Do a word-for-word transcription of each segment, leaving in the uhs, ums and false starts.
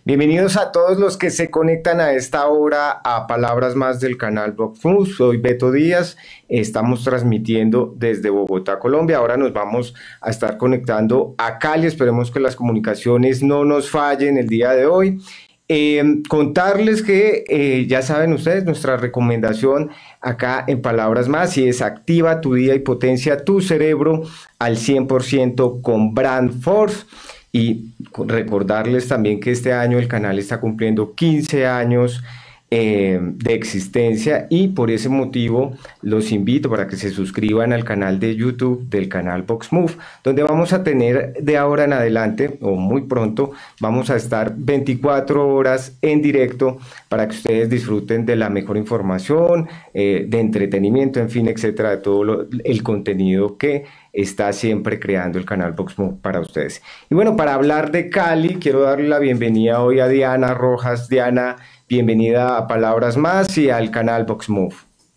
Bienvenidos a todos los que se conectan a esta hora a Palabras Más del canal Vox Move. Soy Beto Díaz, estamos transmitiendo desde Bogotá, Colombia. Ahora nos vamos a estar conectando a Cali, esperemos que las comunicaciones no nos fallen el día de hoy. Eh, contarles que eh, ya saben ustedes, nuestra recomendación acá en Palabras Más y es activa tu día y potencia tu cerebro al cien por ciento con Brand Force. Y recordarles también que este año el canal está cumpliendo quince años eh, de existencia y por ese motivo los invito para que se suscriban al canal de YouTube del canal Vox Move, donde vamos a tener de ahora en adelante o muy pronto vamos a estar veinticuatro horas en directo para que ustedes disfruten de la mejor información, eh, de entretenimiento, en fin, etcétera, de todo lo, el contenido que está siempre creando el canal Vox Move para ustedes. Y bueno, para hablar de Cali, quiero darle la bienvenida hoy a Diana Rojas. Diana, bienvenida a Palabras Más y al canal Vox Move.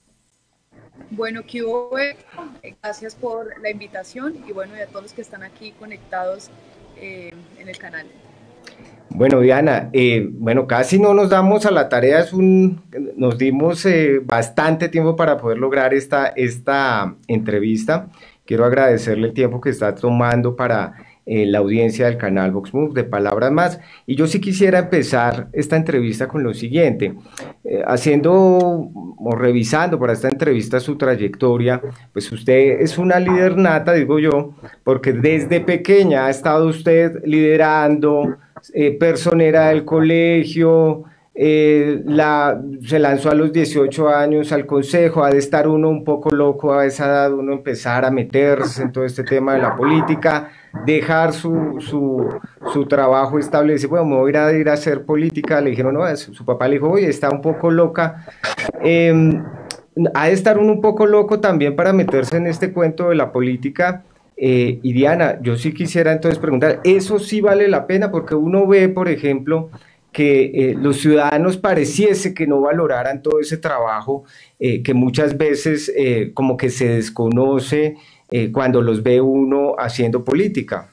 Bueno, ¿qué hubo? Gracias por la invitación y bueno, y a todos los que están aquí conectados eh, en el canal. Bueno, Diana, eh, bueno, casi no nos damos a la tarea, es un, nos dimos eh, bastante tiempo para poder lograr esta, esta entrevista. Quiero agradecerle el tiempo que está tomando para eh, la audiencia del canal Vox Move de Palabras Más. Y yo sí quisiera empezar esta entrevista con lo siguiente. Eh, haciendo o revisando para esta entrevista su trayectoria, pues usted es una líder nata, digo yo, porque desde pequeña ha estado usted liderando, eh, personera del colegio. Eh, la, se lanzó a los dieciocho años al consejo. Ha de estar uno un poco loco a esa edad, uno empezar a meterse en todo este tema de la política, dejar su, su, su trabajo estable y decir, bueno, me voy a ir a, ir a hacer política. Le dijeron, no, su, su papá le dijo, oye, está un poco loca. Eh, ha de estar uno un poco loco también para meterse en este cuento de la política. Eh, y Diana, yo sí quisiera entonces preguntar, ¿eso sí vale la pena? Porque uno ve, por ejemplo, que eh, los ciudadanos pareciese que no valoraran todo ese trabajo eh, que muchas veces eh, como que se desconoce eh, cuando los ve uno haciendo política.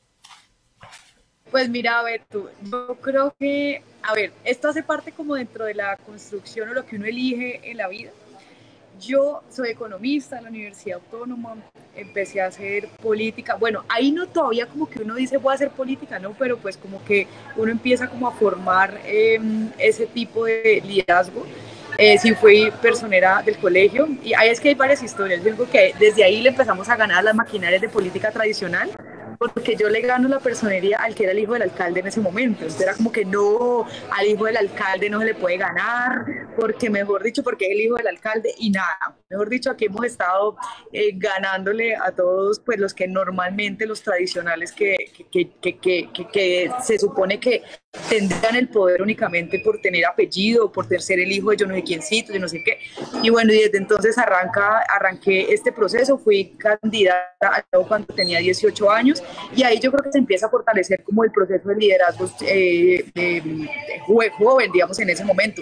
Pues mira, a ver, tú, yo creo que, a ver, esto hace parte como dentro de la construcción o lo que uno elige en la vida. Yo soy economista en la Universidad Autónoma, empecé a hacer política, bueno, ahí no todavía como que uno dice voy a hacer política, ¿no? Pero pues como que uno empieza como a formar eh, ese tipo de liderazgo. Eh, sí fui personera del colegio y ahí es que hay varias historias. Yo digo que desde ahí le empezamos a ganar las maquinarias de política tradicional, porque yo le gano la personería al que era el hijo del alcalde en ese momento. Entonces era como que no, al hijo del alcalde no se le puede ganar, porque mejor dicho, porque es el hijo del alcalde y nada. Mejor dicho, aquí hemos estado eh, ganándole a todos pues los que normalmente, los tradicionales que, que, que, que, que, que se supone que tendrían el poder únicamente por tener apellido, por ser el hijo de yo no sé quiéncito, yo no sé qué. Y bueno, y desde entonces arranca, arranqué este proceso, fui candidata cuando tenía dieciocho años y ahí yo creo que se empieza a fortalecer como el proceso de liderazgo eh, de, de joven, digamos, en ese momento.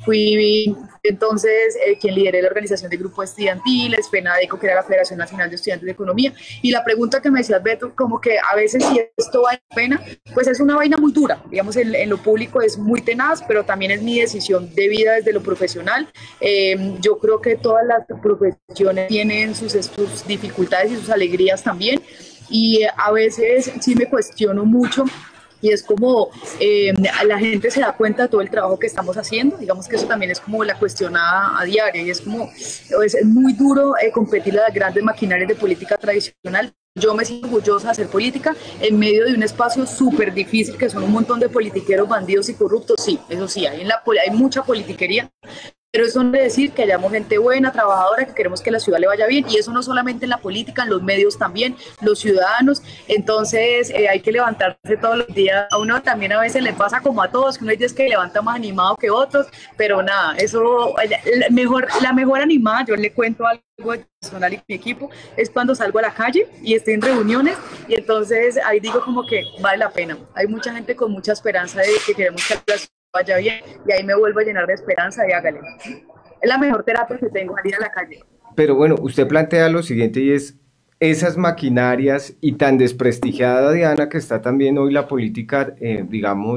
Fui entonces eh, quien lideré la organización de grupos estudiantiles, FENADECO, que era la Federación Nacional de Estudiantes de Economía, y la pregunta que me decías, Beto, como que a veces si esto vale la pena, pues es una vaina muy dura, digamos, en, en lo público es muy tenaz, pero también es mi decisión de vida desde lo profesional. Eh, yo creo que todas las profesiones tienen sus, sus dificultades y sus alegrías también, y a veces sí me cuestiono mucho. Y es como eh, la gente se da cuenta de todo el trabajo que estamos haciendo, digamos que eso también es como la cuestionada a diario y es como, es muy duro eh, competir a las grandes maquinarias de política tradicional. Yo me siento orgullosa de hacer política en medio de un espacio súper difícil que son un montón de politiqueros, bandidos y corruptos. Sí, eso sí, hay, en la, hay mucha politiquería. Pero eso no quiere decir que hayamos gente buena, trabajadora, que queremos que la ciudad le vaya bien, y eso no solamente en la política, en los medios también, los ciudadanos. Entonces eh, hay que levantarse todos los días. A uno también a veces le pasa como a todos, que uno hay días que levanta más animado que otros, pero nada, eso, la mejor, la mejor animada, yo le cuento algo personal y mi equipo, es cuando salgo a la calle y estoy en reuniones, y entonces ahí digo como que vale la pena. Hay mucha gente con mucha esperanza de que queremos que la ciudad vaya bien, y ahí me vuelvo a llenar de esperanza y hágale. Es la mejor terapia que tengo al ir a la calle. Pero bueno, usted plantea lo siguiente y es esas maquinarias y tan desprestigiada, Diana, que está también hoy la política, eh, digamos,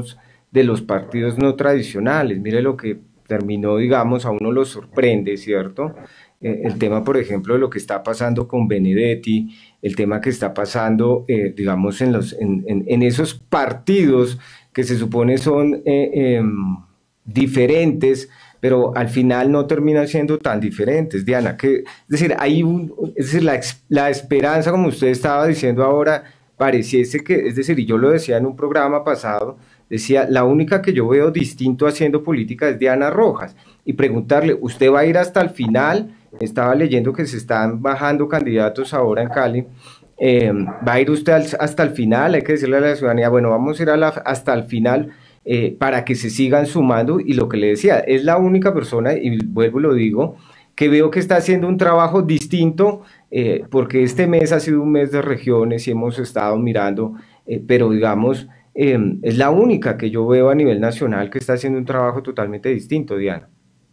de los partidos no tradicionales. Mire lo que terminó, digamos, a uno lo sorprende, ¿cierto? Eh, el tema, por ejemplo, de lo que está pasando con Benedetti, el tema que está pasando, eh, digamos, en, los, en, en, en esos partidos que se supone son eh, eh, diferentes, pero al final no terminan siendo tan diferentes, Diana. Que, es decir, hay un, es decir, la, la esperanza, como usted estaba diciendo ahora, pareciese que, es decir, y yo lo decía en un programa pasado, decía, la única que yo veo distinto haciendo política es Diana Rojas, y preguntarle, ¿usted va a ir hasta el final? Estaba leyendo que se están bajando candidatos ahora en Cali, eh, ¿va a ir usted al, hasta el final? Hay que decirle a la ciudadanía, bueno, vamos a ir a la, hasta el final, eh, para que se sigan sumando, y lo que le decía, es la única persona, y vuelvo y lo digo, que veo que está haciendo un trabajo distinto, eh, porque este mes ha sido un mes de regiones y hemos estado mirando, eh, pero digamos, eh, es la única que yo veo a nivel nacional que está haciendo un trabajo totalmente distinto, Diana.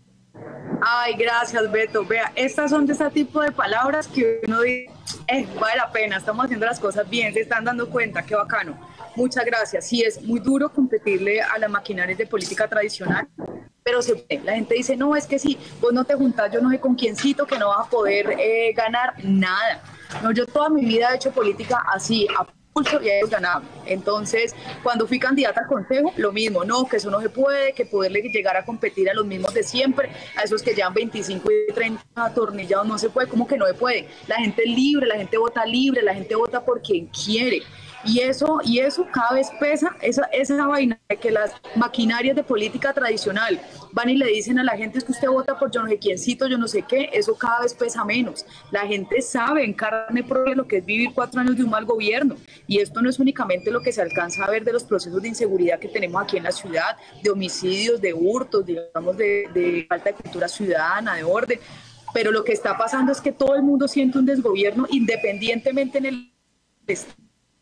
Ay, gracias, Beto. Vea, estas son de ese tipo de palabras que uno dice, eh, vale la pena, estamos haciendo las cosas bien, se están dando cuenta, qué bacano. Muchas gracias. Sí, es muy duro competirle a las maquinarias de política tradicional, pero se puede. La gente dice, no, es que si vos no te juntás, yo no sé con quiéncito, que no vas a poder eh, ganar nada. No, yo toda mi vida he hecho política así, a pulso, y ellos ganaban. Entonces, cuando fui candidata al consejo, lo mismo, no, que eso no se puede, que poderle llegar a competir a los mismos de siempre, a esos que llevan veinticinco y treinta atornillados, no se puede. ¿Cómo que no se puede? La gente es libre, la gente vota libre, la gente vota por quien quiere. Y eso, y eso cada vez pesa, esa, esa vaina de que las maquinarias de política tradicional van y le dicen a la gente, es que usted vota por yo no sé quiéncito, yo no sé qué, eso cada vez pesa menos. La gente sabe en carne propia lo que es vivir cuatro años de un mal gobierno. Y esto no es únicamente lo que se alcanza a ver de los procesos de inseguridad que tenemos aquí en la ciudad, de homicidios, de hurtos, digamos, de, de falta de cultura ciudadana, de orden. Pero lo que está pasando es que todo el mundo siente un desgobierno independientemente en el estado.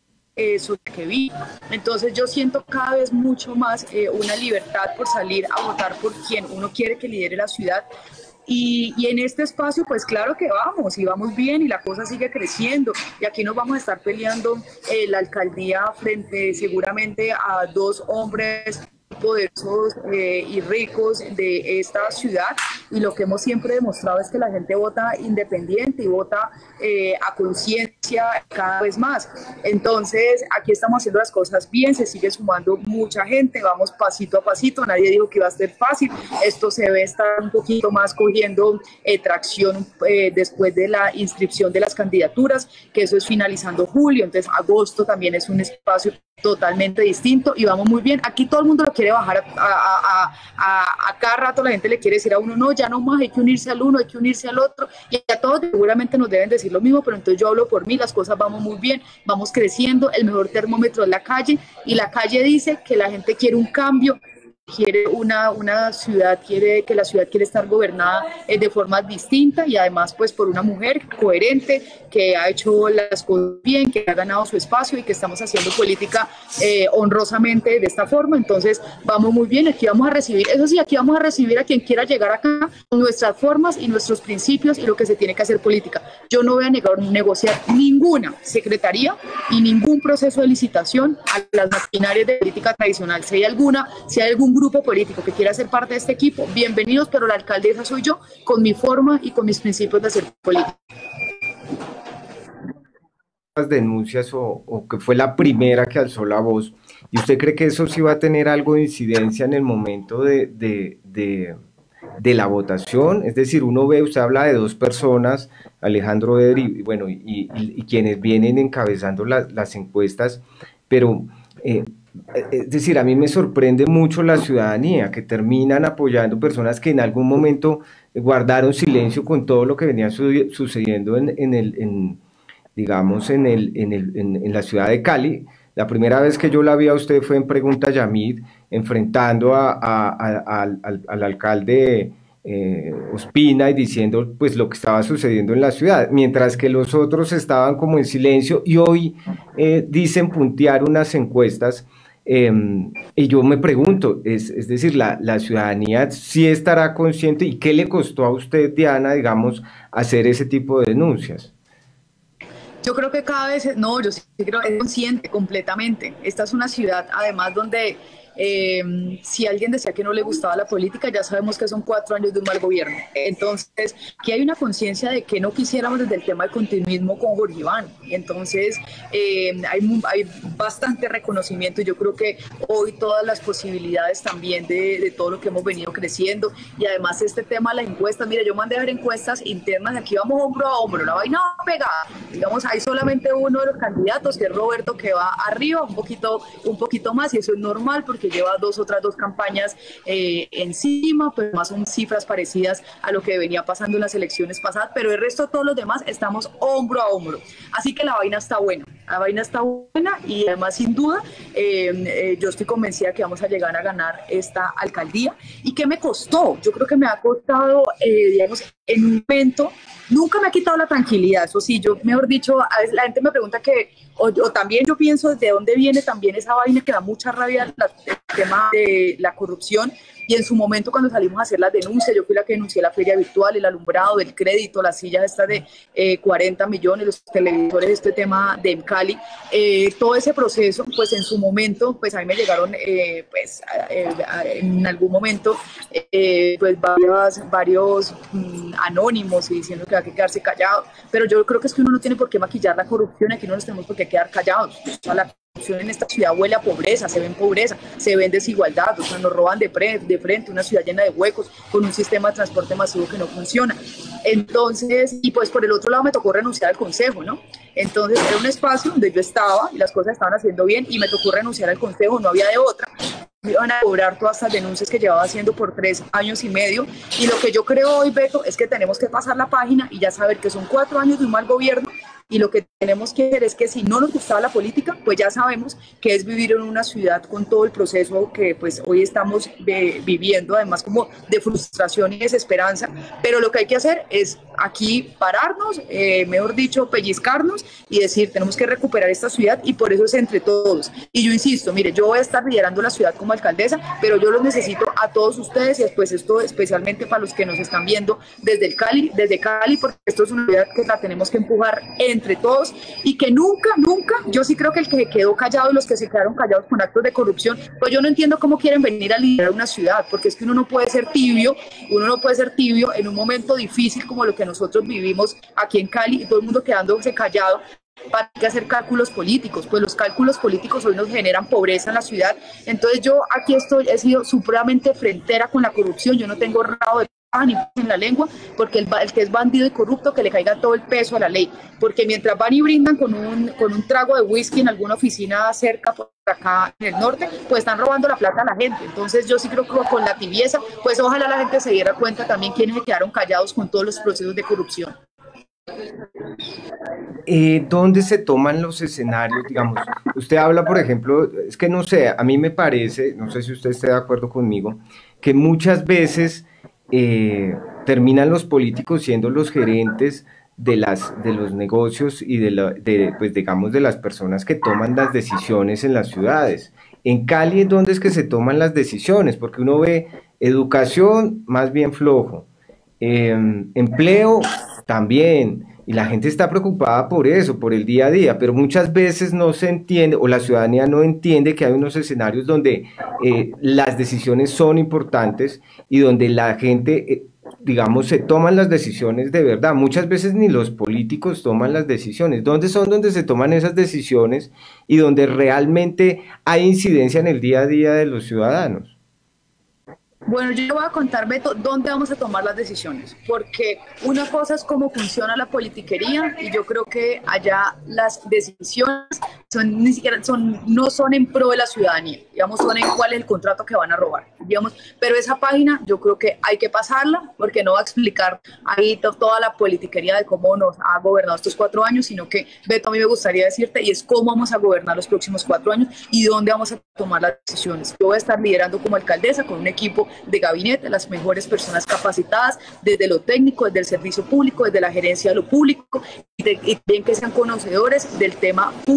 Eso que vi. Entonces yo siento cada vez mucho más eh, una libertad por salir a votar por quien uno quiere que lidere la ciudad. Y, y en este espacio, pues claro que vamos, y vamos bien, y la cosa sigue creciendo. Y aquí nos vamos a estar peleando eh, la alcaldía frente seguramente a dos hombres poderosos eh, y ricos de esta ciudad, y lo que hemos siempre demostrado es que la gente vota independiente y vota eh, a conciencia cada vez más. Entonces aquí estamos haciendo las cosas bien, se sigue sumando mucha gente, vamos pasito a pasito, nadie dijo que iba a ser fácil, esto se ve estar un poquito más cogiendo eh, tracción eh, después de la inscripción de las candidaturas, que eso es finalizando julio, entonces agosto también es un espacio totalmente distinto y vamos muy bien. Aquí todo el mundo lo quiere bajar, a, a, a, a, a cada rato la gente le quiere decir a uno, no, ya no más, hay que unirse al uno, hay que unirse al otro, y a todos seguramente nos deben decir lo mismo, pero entonces yo hablo por mí, las cosas vamos muy bien, vamos creciendo, el mejor termómetro es la calle, y la calle dice que la gente quiere un cambio, quiere una, una ciudad, quiere que la ciudad quiere estar gobernada eh, de forma distinta, y además pues por una mujer coherente que ha hecho las cosas bien, que ha ganado su espacio y que estamos haciendo política eh, honrosamente de esta forma. Entonces vamos muy bien, aquí vamos a recibir, eso sí, aquí vamos a recibir a quien quiera llegar acá con nuestras formas y nuestros principios y lo que se tiene que hacer política. Yo no voy a negar, negociar ninguna secretaría y ningún proceso de licitación a las maquinarias de política tradicional. Si hay alguna, si hay algún grupo político que quiera ser parte de este equipo, bienvenidos, pero la alcaldesa soy yo, con mi forma y con mis principios de hacer política. Las denuncias o, o que fue la primera que alzó la voz, ¿y usted cree que eso sí va a tener algo de incidencia en el momento de, de, de, de la votación? Es decir, uno ve, usted habla de dos personas, Alejandro Eder y, bueno, y, y, y quienes vienen encabezando la, las encuestas, pero eh, es decir, a mí me sorprende mucho la ciudadanía, que terminan apoyando personas que en algún momento guardaron silencio con todo lo que venía su, sucediendo en, en, el, en, digamos, en, el, en, el, en, en la ciudad de Cali. La primera vez que yo la vi a usted fue en Pregunta Yamid, enfrentando a, a, a, al, al, al alcalde eh, Ospina y diciendo pues lo que estaba sucediendo en la ciudad, mientras que los otros estaban como en silencio, y hoy eh, dicen puntear unas encuestas. Eh, y yo me pregunto, es, es decir, la, la ciudadanía sí estará consciente, y ¿qué le costó a usted, Diana, digamos, hacer ese tipo de denuncias? Yo creo que cada vez, no, yo sí creo, es consciente completamente. Esta es una ciudad, además, donde eh, si alguien decía que no le gustaba la política, ya sabemos que son cuatro años de un mal gobierno. Entonces, aquí hay una conciencia de que no quisiéramos desde el tema del continuismo con Jorge Iván. Entonces, eh, hay, hay bastante reconocimiento. Yo creo que hoy todas las posibilidades también de, de todo lo que hemos venido creciendo, y además este tema de las encuestas, mire, yo mandé a ver encuestas internas, aquí vamos hombro a hombro, la vaina va pegada. Digamos, hay solamente uno de los candidatos, que es Roberto, que va arriba un poquito, un poquito más, y eso es normal porque lleva dos otras dos campañas eh, encima, pues más son cifras parecidas a lo que venía pasando en las elecciones pasadas, pero el resto, todos los demás, estamos hombro a hombro. Así que la vaina está buena, la vaina está buena, y además, sin duda, eh, eh, yo estoy convencida que vamos a llegar a ganar esta alcaldía. ¿Y qué me costó? Yo creo que me ha costado, eh, digamos, en un momento, nunca me ha quitado la tranquilidad, eso sí, yo, mejor dicho, a veces la gente me pregunta que, o, o también yo pienso desde dónde viene también esa vaina que da mucha rabia, la, el tema de la corrupción. Y en su momento, cuando salimos a hacer las denuncias, yo fui la que denuncié la feria virtual, el alumbrado, el crédito, las sillas estas de eh, cuarenta millones, los televisores, este tema de Cali, eh, todo ese proceso, pues en su momento, pues a mí me llegaron, eh, pues eh, en algún momento, eh, pues varios, varios mmm, anónimos y diciendo que hay que quedarse callado, pero yo creo que es que uno no tiene por qué maquillar la corrupción, aquí no nos tenemos por qué quedar callados. O sea, la en esta ciudad huele a pobreza, se ven pobreza, se ven desigualdad, o sea, nos roban de, pre, de frente, una ciudad llena de huecos, con un sistema de transporte masivo que no funciona. Entonces, y pues por el otro lado me tocó renunciar al consejo, ¿no? Entonces era un espacio donde yo estaba y las cosas estaban haciendo bien, y me tocó renunciar al consejo, no había de otra. Me iban a cobrar todas estas denuncias que llevaba haciendo por tres años y medio, y lo que yo creo hoy, Beto, es que tenemos que pasar la página y ya saber que son cuatro años de un mal gobierno, y lo que tenemos que hacer es que si no nos gustaba la política, pues ya sabemos que es vivir en una ciudad con todo el proceso que pues hoy estamos de, viviendo, además como de frustración y desesperanza, pero lo que hay que hacer es aquí pararnos, eh, mejor dicho, pellizcarnos y decir, tenemos que recuperar esta ciudad, y por eso es entre todos. Y yo insisto, mire, yo voy a estar liderando la ciudad como alcaldesa, pero yo los necesito a todos ustedes, y después esto especialmente para los que nos están viendo desde el Cali, desde Cali, porque esto es una ciudad que la tenemos que empujar entre todos, y que nunca, nunca, yo sí creo que el que se quedó callado y los que se quedaron callados con actos de corrupción, pues yo no entiendo cómo quieren venir a liderar una ciudad, porque es que uno no puede ser tibio, uno no puede ser tibio en un momento difícil como lo que nosotros vivimos aquí en Cali, y todo el mundo quedándose callado para hacer cálculos políticos. Pues los cálculos políticos hoy nos generan pobreza en la ciudad. Entonces yo aquí estoy, he sido supremamente frentera con la corrupción, yo no tengo rabo de ni en la lengua, porque el, el que es bandido y corrupto, que le caiga todo el peso a la ley, porque mientras van y brindan con un, con un trago de whisky en alguna oficina cerca por acá en el norte, pues están robando la plata a la gente. Entonces yo sí creo que con la tibieza, pues ojalá la gente se diera cuenta también quienes se quedaron callados con todos los procesos de corrupción. Eh, ¿Dónde se toman los escenarios? Digamos, usted habla, por ejemplo, es que no sé, a mí me parece, no sé si usted esté de acuerdo conmigo, que muchas veces eh, terminan los políticos siendo los gerentes de, las, de los negocios y de, la, de, pues digamos, de las personas que toman las decisiones en las ciudades. En Cali, ¿dónde es que se toman las decisiones? Porque uno ve educación más bien flojo, eh, empleo también, y la gente está preocupada por eso, por el día a día, pero muchas veces no se entiende, o la ciudadanía no entiende que hay unos escenarios donde eh, las decisiones son importantes y donde la gente, eh, digamos, se toman las decisiones de verdad. Muchas veces ni los políticos toman las decisiones. ¿Dónde son donde se toman esas decisiones y donde realmente hay incidencia en el día a día de los ciudadanos? Bueno, yo le voy a contar, Beto, dónde vamos a tomar las decisiones, porque una cosa es cómo funciona la politiquería, y yo creo que allá las decisiones son, ni siquiera son, no son en pro de la ciudadanía, digamos, son en cuál es el contrato que van a robar, digamos, pero esa página yo creo que hay que pasarla, porque no va a explicar ahí to, toda la politiquería de cómo nos ha gobernado estos cuatro años, sino que, Beto, a mí me gustaría decirte, y es cómo vamos a gobernar los próximos cuatro años y dónde vamos a tomar las decisiones. Yo voy a estar liderando como alcaldesa con un equipo de gabinete, las mejores personas capacitadas desde lo técnico, desde el servicio público, desde la gerencia de lo público, y, de, y bien que sean conocedores del tema público y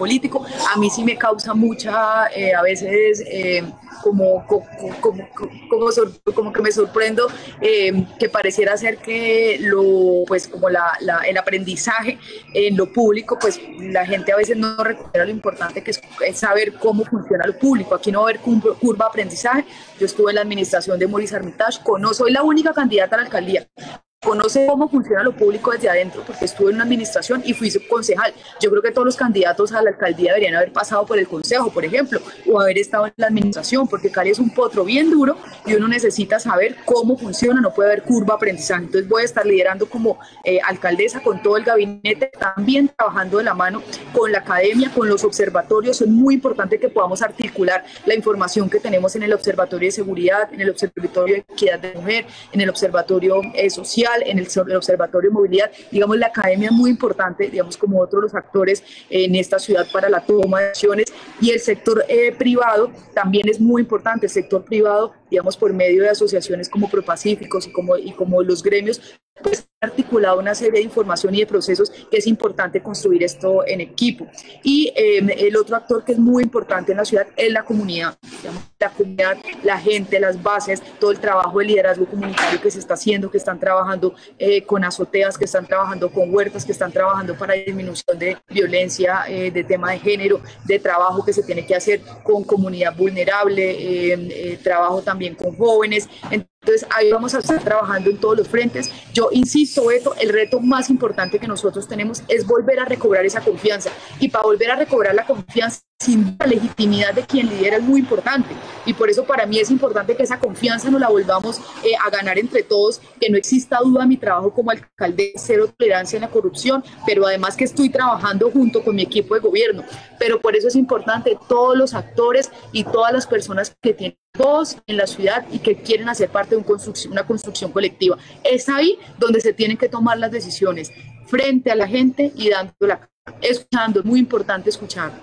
político. A mí sí me causa mucha, eh, a veces, eh, como, como, como, como, como que me sorprendo, eh, que pareciera ser que lo, pues, como la, la, el aprendizaje en lo público, pues la gente a veces no recupera lo importante que es, es saber cómo funciona lo público. Aquí no va a haber curva de aprendizaje. Yo estuve en la administración de Maurice Armitage, no soy la única candidata a la alcaldía. Conoce cómo funciona lo público desde adentro, porque estuve en una administración y fui concejal. Yo creo que todos los candidatos a la alcaldía deberían haber pasado por el consejo, por ejemplo, o haber estado en la administración, porque Cali es un potro bien duro y uno necesita saber cómo funciona, no puede haber curva de aprendizaje. Entonces voy a estar liderando como eh, alcaldesa con todo el gabinete, también trabajando de la mano con la academia, con los observatorios. Es muy importante que podamos articular la información que tenemos en el Observatorio de Seguridad, en el Observatorio de Equidad de Mujer, en el Observatorio eh, Social, en el, el Observatorio de Movilidad. Digamos, la academia es muy importante, digamos, como otros los actores en esta ciudad para la toma de acciones, y el sector eh, privado también es muy importante. El sector privado, digamos, por medio de asociaciones como Propacíficos y como, y como los gremios, pues articulado una serie de información y de procesos que es importante construir esto en equipo. Y eh, el otro actor que es muy importante en la ciudad es la comunidad, digamos, la comunidad, la gente, las bases, todo el trabajo de liderazgo comunitario que se está haciendo, que están trabajando eh, con azoteas, que están trabajando con huertas, que están trabajando para disminución de violencia, eh, de tema de género, de trabajo que se tiene que hacer con comunidad vulnerable, eh, eh, trabajo también con jóvenes. Entonces ahí vamos a estar trabajando en todos los frentes. Yo insisto, Beto, el reto más importante que nosotros tenemos es volver a recobrar esa confianza, y para volver a recobrar la confianza, sin la legitimidad de quien lidera es muy importante, y por eso para mí es importante que esa confianza nos la volvamos eh, a ganar entre todos, que no exista duda. Mi trabajo como alcalde, cero tolerancia en la corrupción, pero además que estoy trabajando junto con mi equipo de gobierno. Pero por eso es importante todos los actores y todas las personas que tienen voz en la ciudad y que quieren hacer parte de un construcción, una construcción colectiva. Es ahí donde se tienen que tomar las decisiones, frente a la gente y dándola, escuchando. Es muy importante escuchar.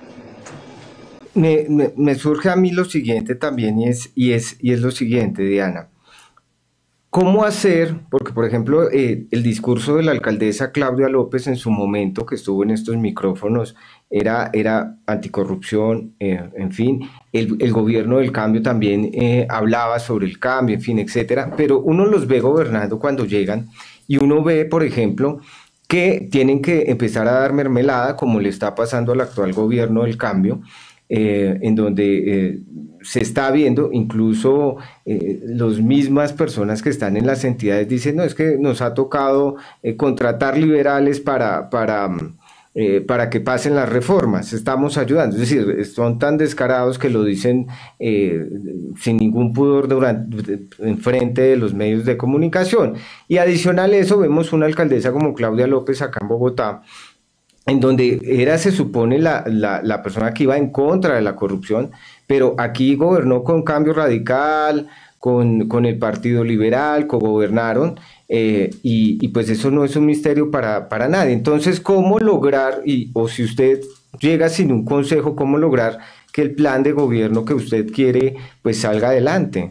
Me, me, me surge a mí lo siguiente también, y es, y es, y es lo siguiente, Diana. ¿Cómo hacer? Porque, por ejemplo, eh, el discurso de la alcaldesa Claudia López en su momento, que estuvo en estos micrófonos, era, era anticorrupción, eh, en fin. El, el gobierno del cambio también eh, hablaba sobre el cambio, en fin, etcétera. Pero uno los ve gobernando cuando llegan, y uno ve, por ejemplo, que tienen que empezar a dar mermelada, como le está pasando al actual gobierno del cambio, Eh, en donde eh, se está viendo, incluso eh, las mismas personas que están en las entidades dicen, no, es que nos ha tocado eh, contratar liberales para, para, eh, para que pasen las reformas, estamos ayudando. Es decir, son tan descarados que lo dicen eh, sin ningún pudor durante, en frente de los medios de comunicación. Y adicional a eso, vemos una alcaldesa como Claudia López acá en Bogotá, en donde era, se supone, la, la, la persona que iba en contra de la corrupción, pero aquí gobernó con Cambio Radical, con, con el Partido Liberal, cogobernaron, eh, y, y pues eso no es un misterio para, para nadie. Entonces, ¿cómo lograr, y, o si usted llega sin un consejo, cómo lograr que el plan de gobierno que usted quiere, pues salga adelante?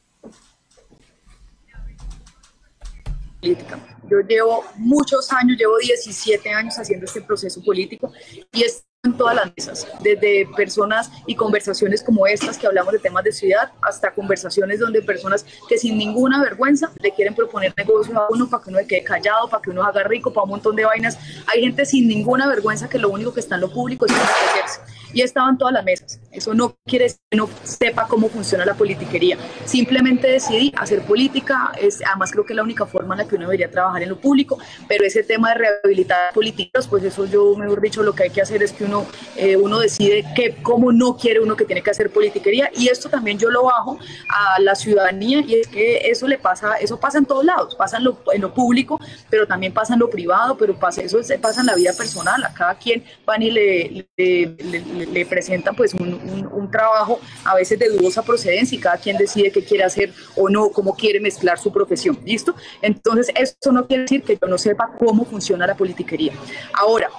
Política. Yo llevo muchos años, llevo diecisiete años haciendo este proceso político, y es en todas las mesas, desde personas y conversaciones como estas que hablamos de temas de ciudad, hasta conversaciones donde personas que sin ninguna vergüenza le quieren proponer negocios a uno para que uno se quede callado, para que uno haga rico, para un montón de vainas. Hay gente sin ninguna vergüenza que lo único que está en lo público es enriquecerse. Y estaba en todas las mesas. Eso no quiere decir que no sepa cómo funciona la politiquería. Simplemente decidí hacer política. Es, además creo que es la única forma en la que uno debería trabajar en lo público. Pero ese tema de rehabilitar políticos, pues eso yo, mejor dicho, lo que hay que hacer es que uno, eh, uno decide que, cómo no quiere uno que tiene que hacer politiquería. Y esto también yo lo bajo a la ciudadanía, y es que eso le pasa, eso pasa en todos lados. Pasa en lo, en lo público, pero también pasa en lo privado, pero pasa, eso se pasa en la vida personal. A cada quien van y le, le, le le presentan pues un, un, un trabajo a veces de dudosa procedencia, y cada quien decide qué quiere hacer o no, cómo quiere mezclar su profesión. ¿Listo? Entonces, esto no quiere decir que yo no sepa cómo funciona la politiquería. Ahora,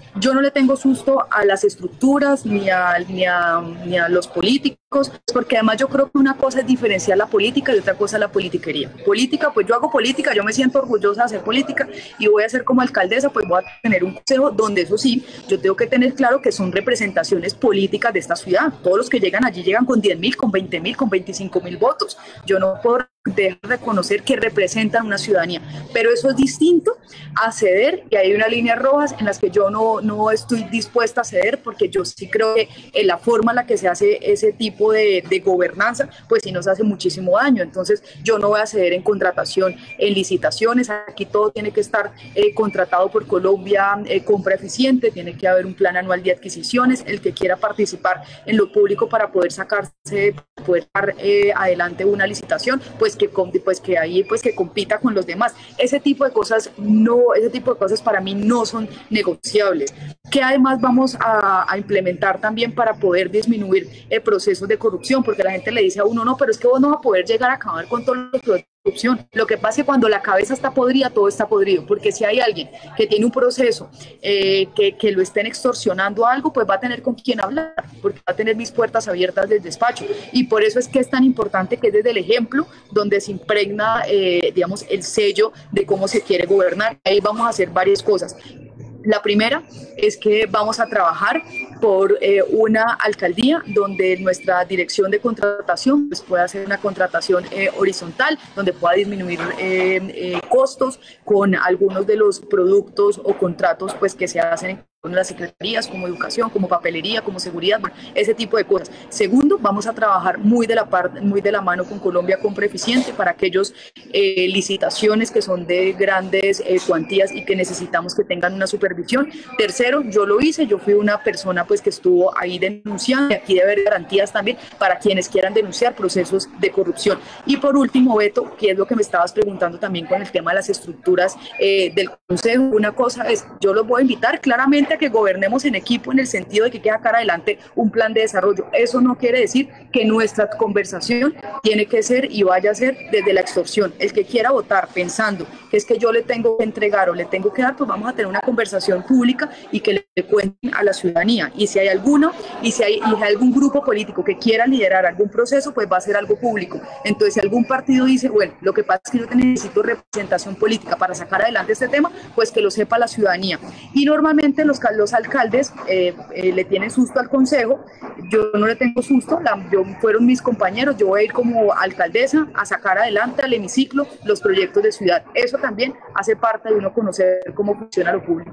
Yo no le tengo susto a las estructuras ni a, ni a, ni a los políticos, porque además yo creo que una cosa es diferenciar la política y otra cosa es la politiquería. Política, pues yo hago política, yo me siento orgullosa de hacer política y voy a ser como alcaldesa, pues voy a tener un consejo donde eso sí, yo tengo que tener claro que son representaciones políticas de esta ciudad. Todos los que llegan allí llegan con diez mil, con veinte mil, con veinticinco mil votos. Yo no puedo dejar de reconocer que representan una ciudadanía, pero eso es distinto a ceder, y hay unas líneas rojas en las que yo no, no estoy dispuesta a ceder, porque yo sí creo que en la forma en la que se hace ese tipo de, de gobernanza, pues sí nos hace muchísimo daño. Entonces yo no voy a ceder en contratación, en licitaciones, aquí todo tiene que estar eh, contratado por Colombia, eh, compra eficiente, tiene que haber un plan anual de adquisiciones, el que quiera participar en lo público para poder sacarse, poder dar eh, adelante una licitación, pues que, pues que ahí pues que compita con los demás. Ese tipo de cosas no, ese tipo de cosas para mí no son negociables. Que además vamos a, a implementar también para poder disminuir el proceso de corrupción, porque la gente le dice a uno, no, pero es que vos no vas a poder llegar a acabar con todos los procesos de corrupción. Lo que pasa es que cuando la cabeza está podrida, todo está podrido, porque si hay alguien que tiene un proceso eh, que, que lo estén extorsionando a algo, pues va a tener con quién hablar, porque va a tener mis puertas abiertas del despacho. Y por eso es que es tan importante que desde el ejemplo donde se impregna, eh, digamos, el sello de cómo se quiere gobernar. Ahí vamos a hacer varias cosas. La primera es que vamos a trabajar por eh, una alcaldía donde nuestra dirección de contratación pues, pueda hacer una contratación eh, horizontal, donde pueda disminuir eh, eh, costos con algunos de los productos o contratos pues, que se hacen en con las secretarías, como educación, como papelería, como seguridad, ese tipo de cosas. Segundo, vamos a trabajar muy de la parte, muy de la mano con Colombia Compra Eficiente para aquellos eh, licitaciones que son de grandes eh, cuantías y que necesitamos que tengan una supervisión. Tercero, yo lo hice, yo fui una persona pues que estuvo ahí denunciando, y aquí debe haber garantías también para quienes quieran denunciar procesos de corrupción. Y por último, Beto, que es lo que me estabas preguntando también con el tema de las estructuras eh, del Consejo, una cosa es, yo los voy a invitar claramente a que gobernemos en equipo en el sentido de que queda sacar adelante un plan de desarrollo. Eso no quiere decir que nuestra conversación tiene que ser y vaya a ser desde la extorsión. El que quiera votar pensando que es que yo le tengo que entregar o le tengo que dar, pues vamos a tener una conversación pública y que le cuenten a la ciudadanía. Y si hay alguno, y si hay, y hay algún grupo político que quiera liderar algún proceso, pues va a ser algo público. Entonces, si algún partido dice, bueno, lo que pasa es que yo necesito representación política para sacar adelante este tema, pues que lo sepa la ciudadanía. Y normalmente los los alcaldes eh, eh, le tienen susto al consejo. Yo no le tengo susto, la, yo, fueron mis compañeros, yo voy a ir como alcaldesa a sacar adelante al hemiciclo los proyectos de ciudad. Eso también hace parte de uno conocer cómo funciona lo público.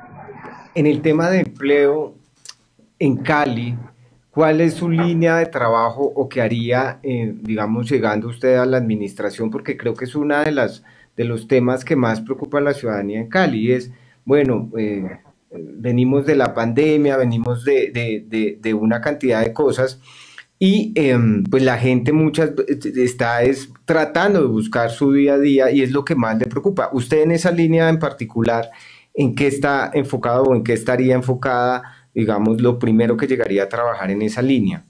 En el tema de empleo en Cali, ¿cuál es su línea de trabajo o qué haría, eh, digamos, llegando usted a la administración? Porque creo que es una de las de los temas que más preocupa a la ciudadanía en Cali, es, bueno, eh, venimos de la pandemia, venimos de, de, de, de una cantidad de cosas y eh, pues la gente muchas está es, tratando de buscar su día a día y es lo que más le preocupa. Usted en esa línea en particular, ¿en qué está enfocado o en qué estaría enfocada, digamos, lo primero que llegaría a trabajar en esa línea?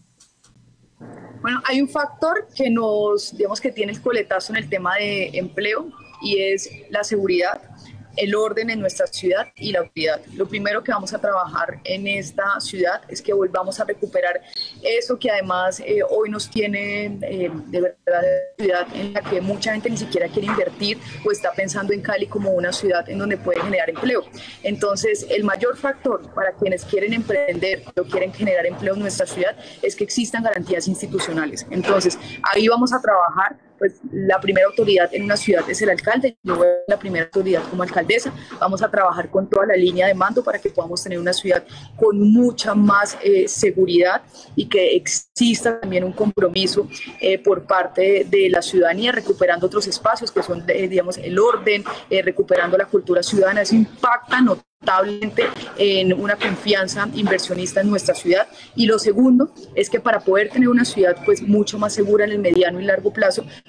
Bueno, hay un factor que nos, digamos que tiene el coletazo en el tema de empleo y es la seguridad, el orden en nuestra ciudad y la unidad. Lo primero que vamos a trabajar en esta ciudad es que volvamos a recuperar eso que además eh, hoy nos tiene eh, de verdad una ciudad en la que mucha gente ni siquiera quiere invertir o está pensando en Cali como una ciudad en donde puede generar empleo. Entonces, el mayor factor para quienes quieren emprender o quieren generar empleo en nuestra ciudad es que existan garantías institucionales. Entonces, ahí vamos a trabajar. Pues la primera autoridad en una ciudad es el alcalde, yo voy a ser la primera autoridad como alcaldesa, vamos a trabajar con toda la línea de mando para que podamos tener una ciudad con mucha más eh, seguridad y que exista también un compromiso eh, por parte de la ciudadanía, recuperando otros espacios que son, eh, digamos, el orden, eh, recuperando la cultura ciudadana. Eso impacta notablemente notablemente en una confianza inversionista en nuestra ciudad. Y lo segundo es que para poder tener una ciudad pues mucho más segura en el mediano y largo plazo, pues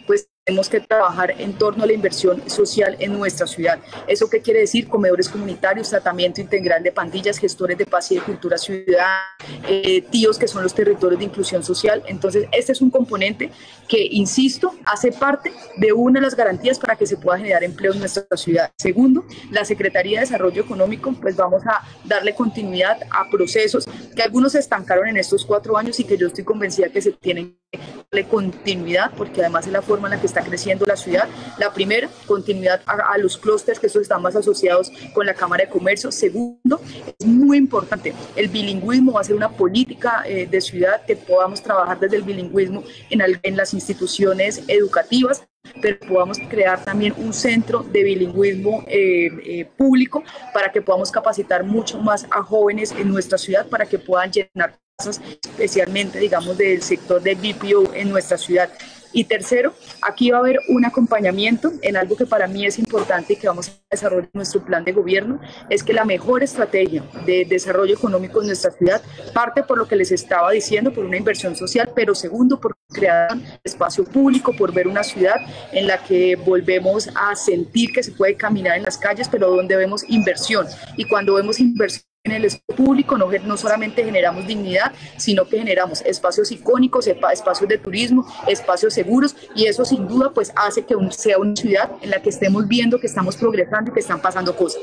tenemos que trabajar en torno a la inversión social en nuestra ciudad. ¿Eso qué quiere decir? Comedores comunitarios, tratamiento integral de pandillas, gestores de paz y de cultura ciudadana, eh, tíos que son los territorios de inclusión social. Entonces, este es un componente que, insisto, hace parte de una de las garantías para que se pueda generar empleo en nuestra ciudad. Segundo, la Secretaría de Desarrollo Económico, pues vamos a darle continuidad a procesos que algunos se estancaron en estos cuatro años y que yo estoy convencida que se tienen que darle continuidad, porque además es la forma en la que está creciendo la ciudad. La primera, continuidad a, a los clústeres, que estos están más asociados con la Cámara de Comercio. Segundo, es muy importante, el bilingüismo va a ser una política eh, de ciudad, que podamos trabajar desde el bilingüismo en, en las instituciones educativas, pero podamos crear también un centro de bilingüismo eh, eh, público para que podamos capacitar mucho más a jóvenes en nuestra ciudad para que puedan llenar plazas, especialmente, digamos, del sector de B P O en nuestra ciudad. Y tercero, aquí va a haber un acompañamiento en algo que para mí es importante y que vamos a desarrollar en nuestro plan de gobierno, es que la mejor estrategia de desarrollo económico en nuestra ciudad parte por lo que les estaba diciendo, por una inversión social, pero segundo, por crear espacio público, por ver una ciudad en la que volvemos a sentir que se puede caminar en las calles, pero donde vemos inversión. Y cuando vemos inversión en el espacio público, no, no solamente generamos dignidad, sino que generamos espacios icónicos, espacios de turismo, espacios seguros, y eso sin duda pues hace que un, sea una ciudad en la que estemos viendo que estamos progresando y que están pasando cosas.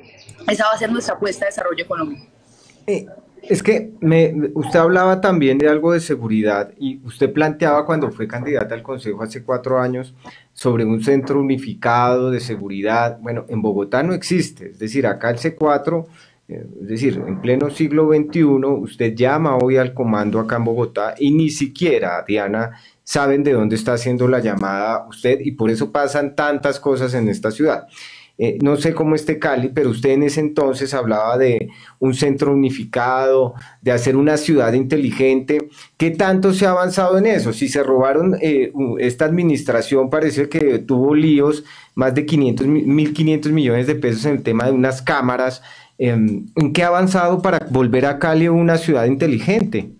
Esa va a ser nuestra apuesta de desarrollo económico. Eh, es que me, usted hablaba también de algo de seguridad, y usted planteaba cuando fue candidata al Consejo hace cuatro años sobre un centro unificado de seguridad. Bueno, en Bogotá no existe, es decir, acá el C cuatro... Es decir, en pleno siglo veintiuno, usted llama hoy al comando acá en Bogotá y ni siquiera, Diana, saben de dónde está haciendo la llamada usted, y por eso pasan tantas cosas en esta ciudad. Eh, no sé cómo esté Cali, pero usted en ese entonces hablaba de un centro unificado, de hacer una ciudad inteligente. ¿Qué tanto se ha avanzado en eso? Si se robaron, eh, esta administración parece que tuvo líos, más de quinientos, mil quinientos millones de pesos en el tema de unas cámaras. ¿En qué ha avanzado para volver a Cali una ciudad inteligente?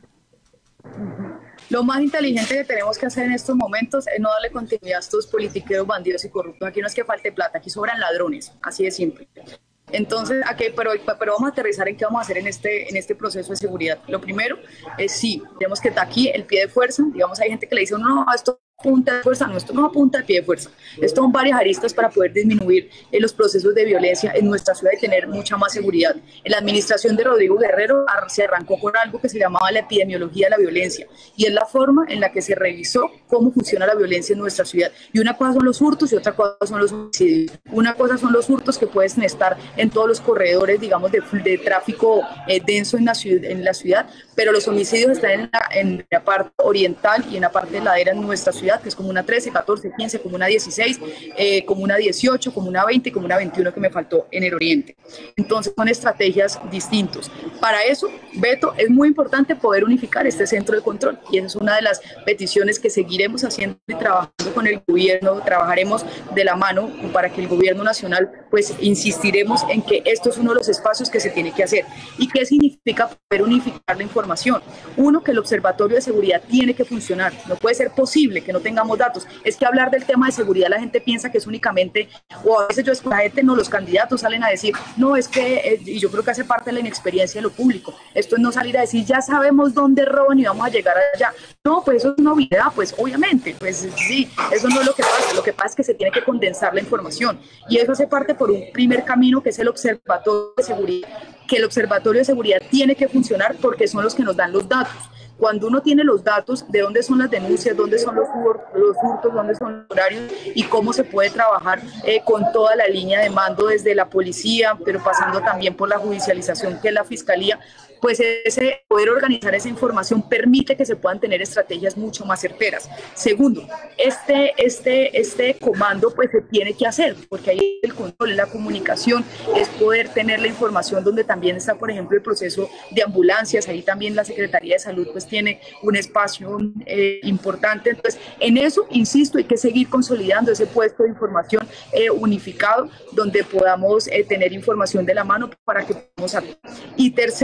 Lo más inteligente que tenemos que hacer en estos momentos es no darle continuidad a estos politiqueros, bandidos y corruptos. Aquí no es que falte plata, aquí sobran ladrones, así de simple. Entonces, aquí, pero, pero vamos a aterrizar en qué vamos a hacer en este, en este proceso de seguridad. Lo primero es sí, tenemos que estar aquí el pie de fuerza. Digamos, hay gente que le dice, no, esto punta de fuerza, no, esto no apunta de pie de fuerza, esto son varias aristas para poder disminuir eh, los procesos de violencia en nuestra ciudad y tener mucha más seguridad. En la administración de Rodrigo Guerrero se arrancó con algo que se llamaba la epidemiología de la violencia, y es la forma en la que se revisó cómo funciona la violencia en nuestra ciudad. Y una cosa son los hurtos y otra cosa son los homicidios. Una cosa son los hurtos que pueden estar en todos los corredores, digamos, de, de tráfico eh, denso en la, ciudad, en la ciudad, pero los homicidios están en la, en la parte oriental y en la parte ladera en nuestra ciudad, que es como una trece, catorce, quince, como una dieciséis, eh, como una dieciocho, como una veinte y como una veintiuno que me faltó en el oriente. Entonces son estrategias distintas. Para eso, Beto, es muy importante poder unificar este centro de control, y esa es una de las peticiones que seguiremos haciendo y trabajando con el gobierno. Trabajaremos de la mano para que el gobierno nacional, pues insistiremos en que esto es uno de los espacios que se tiene que hacer. ¿Y qué significa poder unificar la información? Uno, que el Observatorio de Seguridad tiene que funcionar. No puede ser posible que no tengamos datos. Es que hablar del tema de seguridad, la gente piensa que es únicamente, o a veces yo escucho a la gente, no, los candidatos salen a decir, no, es que, eh, y yo creo que hace parte de la inexperiencia de lo público. Esto es no salir a decir, ya sabemos dónde roban y vamos a llegar allá. No, pues eso es novedad, pues obviamente, pues sí, eso no es lo que pasa. Lo que pasa es que se tiene que condensar la información, y eso hace parte por un primer camino, que es el Observatorio de Seguridad, que el Observatorio de Seguridad tiene que funcionar porque son los que nos dan los datos. Cuando uno tiene los datos de dónde son las denuncias, dónde son los, los hurtos, dónde son los horarios y cómo se puede trabajar eh, con toda la línea de mando desde la policía, pero pasando también por la judicialización que es la fiscalía, pues ese poder organizar esa información permite que se puedan tener estrategias mucho más certeras. Segundo, este, este, este comando pues se tiene que hacer, porque ahí el control, la comunicación, es poder tener la información donde también está, por ejemplo, el proceso de ambulancias. Ahí también la Secretaría de Salud pues tiene un espacio eh, importante. Entonces, en eso, insisto, hay que seguir consolidando ese puesto de información eh, unificado, donde podamos eh, tener información de la mano para que podamos actuar. Y tercero,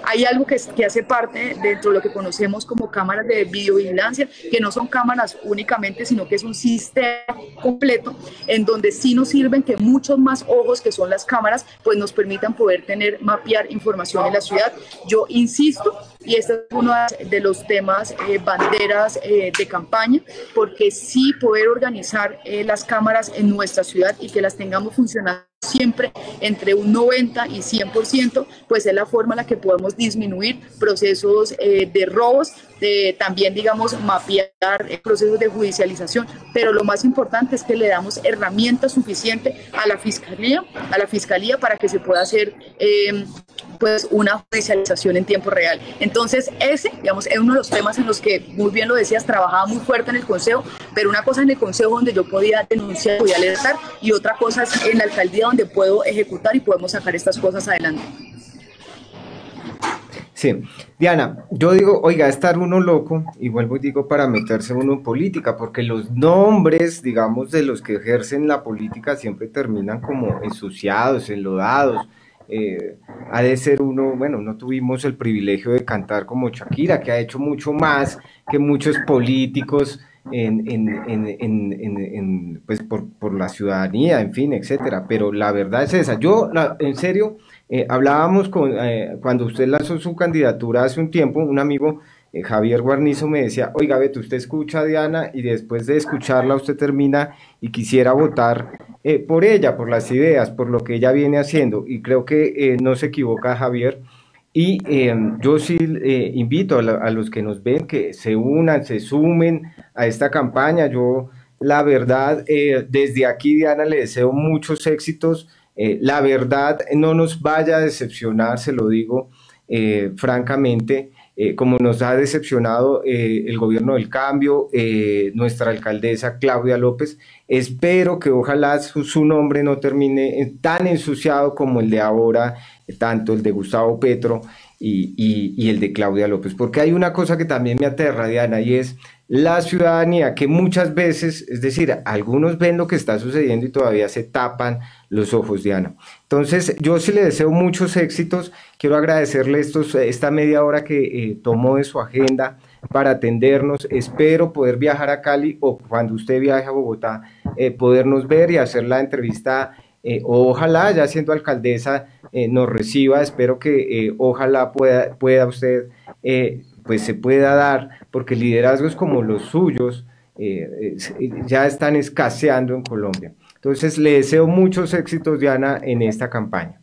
hay algo que, que hace parte dentro de lo que conocemos como cámaras de videovigilancia, que no son cámaras únicamente, sino que es un sistema completo en donde sí nos sirven que muchos más ojos que son las cámaras, pues nos permitan poder tener, mapear información en la ciudad. Yo insisto, y este es uno de los temas, eh, banderas eh, de campaña, porque sí poder organizar eh, las cámaras en nuestra ciudad y que las tengamos funcionando siempre entre un noventa y cien por ciento, pues es la forma en la que podemos disminuir procesos eh, de robos, de, también digamos mapear eh, procesos de judicialización, pero lo más importante es que le damos herramientas suficientes a la fiscalía, a la fiscalía para que se pueda hacer eh, pues una judicialización en tiempo real. Entonces ese, digamos, es uno de los temas en los que, muy bien lo decías, trabajaba muy fuerte en el Consejo, pero una cosa en el Consejo donde yo podía denunciar, podía alertar, y otra cosa es en la alcaldía donde puedo ejecutar y podemos sacar estas cosas adelante. Sí, Diana, yo digo, oiga, estar uno loco, y vuelvo y digo para meterse uno en política, porque los nombres, digamos, de los que ejercen la política siempre terminan como ensuciados, enlodados. Eh, ha de ser uno, bueno, no tuvimos el privilegio de cantar como Shakira, que ha hecho mucho más que muchos políticos en, en, en, en, en, en pues por, por la ciudadanía, en fin, etcétera, pero la verdad es esa. Yo, la, en serio, eh, hablábamos con, eh, cuando usted lanzó su candidatura hace un tiempo, un amigo, eh, Javier Guarnizo, me decía, oiga, Beto, usted escucha a Diana y después de escucharla usted termina y quisiera votar eh, por ella, por las ideas, por lo que ella viene haciendo, y creo que eh, no se equivoca Javier. Y eh, yo sí eh, invito a, la, a los que nos ven que se unan, se sumen a esta campaña. Yo, la verdad, eh, desde aquí, Diana, le deseo muchos éxitos. Eh, la verdad, no nos vaya a decepcionar, se lo digo eh, francamente, eh, como nos ha decepcionado eh, el gobierno del cambio, eh, nuestra alcaldesa Claudia López. Espero que ojalá su, su nombre no termine tan ensuciado como el de ahora, tanto el de Gustavo Petro y, y, y el de Claudia López, porque hay una cosa que también me aterra, Diana, y es la ciudadanía, que muchas veces, es decir, algunos ven lo que está sucediendo y todavía se tapan los ojos, Diana. Entonces, yo sí le deseo muchos éxitos. Quiero agradecerle estos, esta media hora que eh, tomó de su agenda para atendernos. Espero poder viajar a Cali o cuando usted viaje a Bogotá, eh, podernos ver y hacer la entrevista. Eh, ojalá, ya siendo alcaldesa, eh, nos reciba. Espero que eh, ojalá pueda, pueda usted... Eh, pues se pueda dar, porque liderazgos como los suyos eh, eh, ya están escaseando en Colombia. Entonces, le deseo muchos éxitos, Diana, en esta campaña.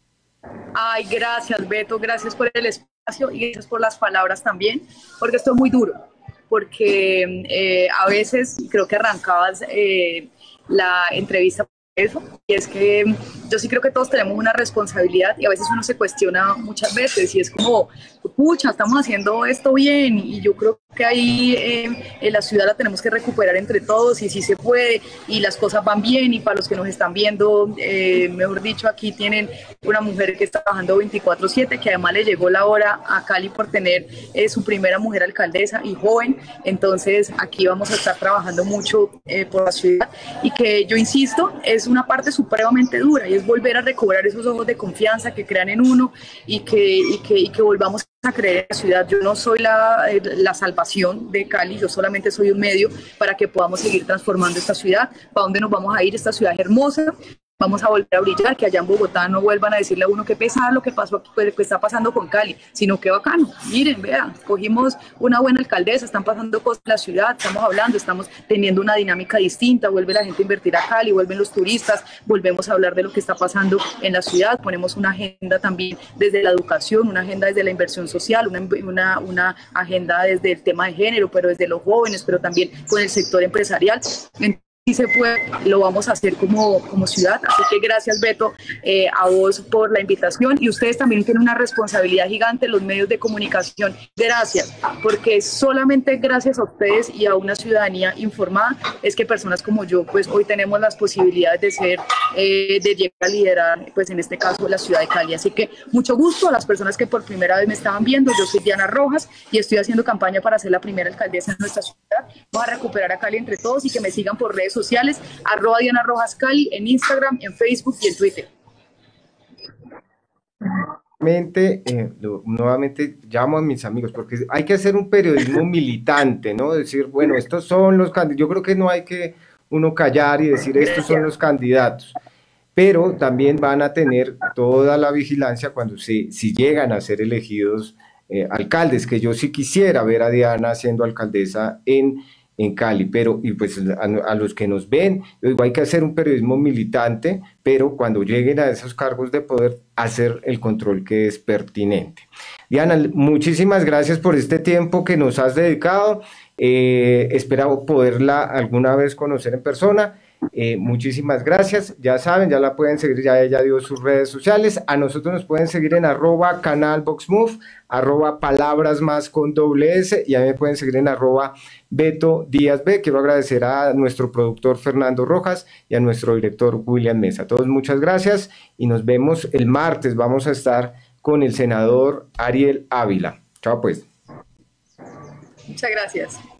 Ay, gracias, Beto, gracias por el espacio y gracias por las palabras también, porque esto es muy duro, porque eh, a veces creo que arrancabas eh, la entrevista eso, y es que yo sí creo que todos tenemos una responsabilidad y a veces uno se cuestiona muchas veces y es como, pucha, estamos haciendo esto bien, y yo creo que ahí eh, en la ciudad la tenemos que recuperar entre todos y sí se puede y las cosas van bien. Y para los que nos están viendo, eh, mejor dicho, aquí tienen una mujer que está trabajando veinticuatro siete, que además le llegó la hora a Cali por tener eh, su primera mujer alcaldesa y joven. Entonces aquí vamos a estar trabajando mucho eh, por la ciudad, y que yo insisto, es una parte supremamente dura y es volver a recobrar esos ojos de confianza que crean en uno y que, y que, y que volvamos a creer en la ciudad. Yo no soy la, la salvación de Cali, yo solamente soy un medio para que podamos seguir transformando esta ciudad. ¿Para dónde nos vamos a ir? Esta ciudad es hermosa, vamos a volver a brillar, que allá en Bogotá no vuelvan a decirle a uno qué pesar lo que pasó aquí, pues, que está pasando con Cali, sino qué bacano. Miren, vean, cogimos una buena alcaldesa, están pasando cosas en la ciudad, estamos hablando, estamos teniendo una dinámica distinta, vuelve la gente a invertir a Cali, vuelven los turistas, volvemos a hablar de lo que está pasando en la ciudad, ponemos una agenda también desde la educación, una agenda desde la inversión social, una, una, una agenda desde el tema de género, pero desde los jóvenes, pero también con el sector empresarial. Si se puede, lo vamos a hacer como, como ciudad. Así que gracias, Beto, eh, a vos por la invitación, y ustedes también tienen una responsabilidad gigante, los medios de comunicación. Gracias, porque solamente gracias a ustedes y a una ciudadanía informada es que personas como yo, pues hoy tenemos las posibilidades de ser, eh, de llegar a liderar, pues en este caso, la ciudad de Cali. Así que mucho gusto a las personas que por primera vez me estaban viendo. Yo soy Diana Rojas y estoy haciendo campaña para ser la primera alcaldesa en nuestra ciudad. Vamos a recuperar a Cali entre todos, y que me sigan por redes sociales, arroba Diana Rojas Cali, en Instagram, en Facebook y en Twitter. nuevamente, eh, lo- nuevamente llamo a mis amigos, porque hay que hacer un periodismo militante, ¿no? Decir, bueno, estos son los candidatos. Yo creo que no hay que uno callar y decir, estos son los candidatos, pero también van a tener toda la vigilancia cuando se, si llegan a ser elegidos eh, alcaldes, que yo sí quisiera ver a Diana siendo alcaldesa en, en Cali, pero y pues a, a los que nos ven, yo digo, hay que hacer un periodismo militante, pero cuando lleguen a esos cargos de poder, hacer el control que es pertinente. Diana, muchísimas gracias por este tiempo que nos has dedicado, eh, espero poderla alguna vez conocer en persona. Eh, muchísimas gracias, ya saben, ya la pueden seguir, ya ella dio sus redes sociales, a nosotros nos pueden seguir en arroba canal Voxmove, arroba palabras más con doble S, y a mí me pueden seguir en arroba Beto Díaz B. Quiero agradecer a nuestro productor Fernando Rojas y a nuestro director William Mesa. A todos muchas gracias y nos vemos el martes, vamos a estar con el senador Ariel Ávila. Chao pues. Muchas gracias.